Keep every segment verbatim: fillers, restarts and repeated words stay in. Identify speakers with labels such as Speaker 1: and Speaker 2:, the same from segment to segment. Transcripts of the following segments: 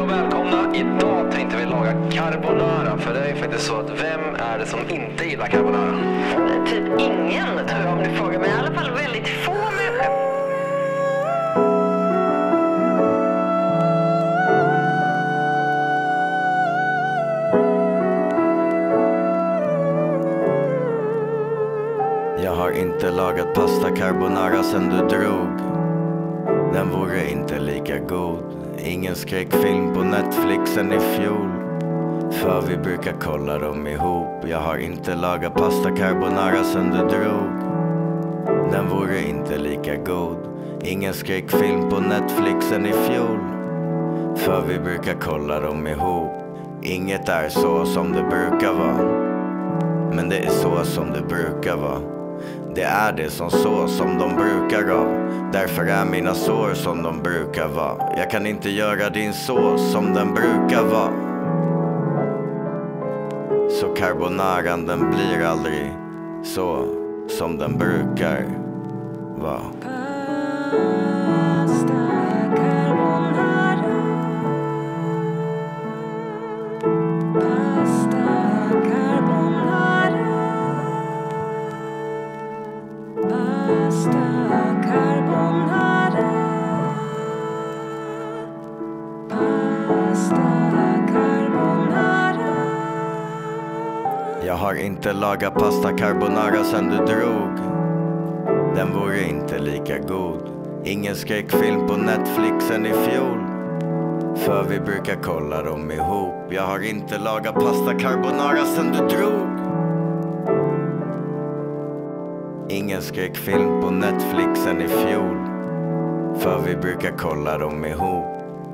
Speaker 1: och välkomna. Idag tänkte vi laga carbonara. För det är faktiskt så att vem är det som inte gillar carbonara?
Speaker 2: Typ ingen, tror jag, om du frågar mig. I alla fall väldigt få människor.
Speaker 3: Jag har inte lagat pasta carbonara sen du drog. Den vore inte lika god. Ingen skräckfilm på Netflixen i fjol. För vi brukar kolla dem ihop. Jag har inte lagat pasta carbonara sen du drog. Den vore inte lika god. Ingen skräckfilm på Netflixen i fjol. För vi brukar kolla dem ihop. Inget är så som det brukar vara. Men det är så som det brukar vara. Det är det som så som de brukar av. Därför är mina sår som de brukar vara. Jag kan inte göra din sås som den brukar vara. Så carbonaran den blir aldrig så som den brukar vara. Jag har inte lagat pasta carbonara sen du drog. Den vore inte lika god. Ingen skräckfilm på Netflixen i fjol. För vi brukar kolla dem ihop. Jag har inte lagat pasta carbonara sen du drog. Ingen skräckfilm på Netflixen i fjol. För vi brukar kolla dem ihop.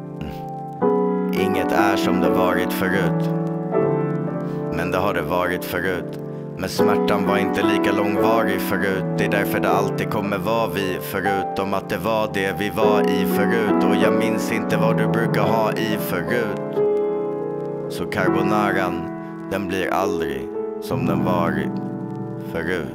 Speaker 3: Inget är som det varit förut. Men det har det varit förut. Men smärtan var inte lika långvarig förut. Det är därför det alltid kommer vara vi. Förutom att det var det vi var i förut. Och jag minns inte vad du brukar ha i förut. Så carbonaran, den blir aldrig som den varit förut.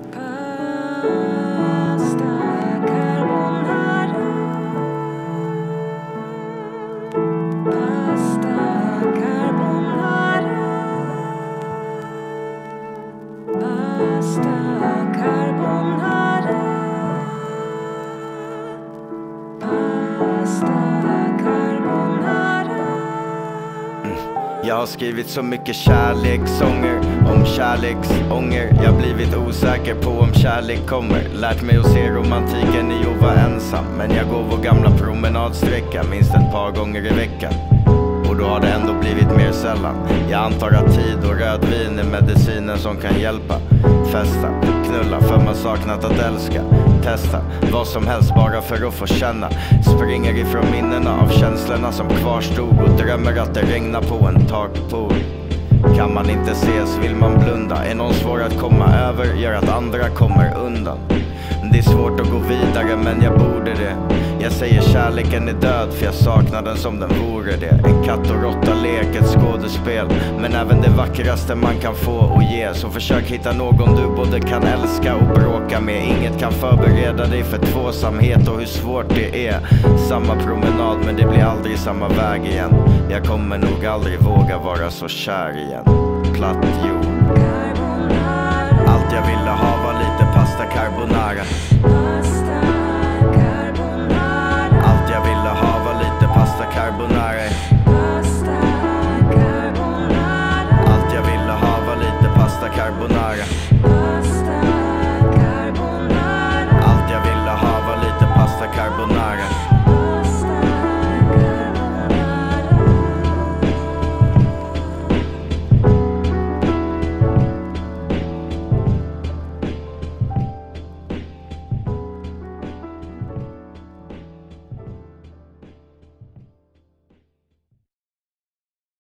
Speaker 3: Jag har skrivit så mycket kärlekssånger om kärleksånger. Jag har blivit osäker på om kärlek kommer. Lärt mig att se romantiken i att vara ensam. Men jag går vår gamla promenadsträcka minst ett par gånger i veckan. Och då har det ändå blivit mer sällan. Jag antar att tid och rödvin är medicinen som kan hjälpa. Festa, knulla för man saknat att älska. Testa, vad som helst bara för att få känna. Springer ifrån minnena av känslorna som kvarstod. Och drömmer att det regnar på en takpool. Kan man inte ses vill man blunda. Är någon svår att komma över gör att andra kommer undan. Det är svårt att gå vidare men jag borde det. Jag säger kärleken är död för jag saknar den som den vore det. En katt och råtta lek, ett skådespel. Men även det vackraste man kan få och ge. Så försök hitta någon du både kan älska och bråka med. Inget kan förbereda dig för tvåsamhet och hur svårt det är. Samma promenad men det blir aldrig samma väg igen. Jag kommer nog aldrig våga vara så kär igen. Platt jord. Allt jag ville ha var lite pasta carbonara. Allt jag ville ha var lite pasta carbonara. Allt jag ville ha var lite pasta carbonara.